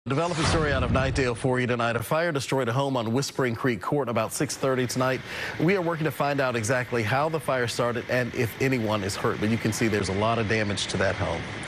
Developing story out of Knightdale for you tonight. A fire destroyed a home on Whispering Creek Court about 6:30 tonight. We are working to find out exactly how the fire started and if anyone is hurt. But you can see there's a lot of damage to that home.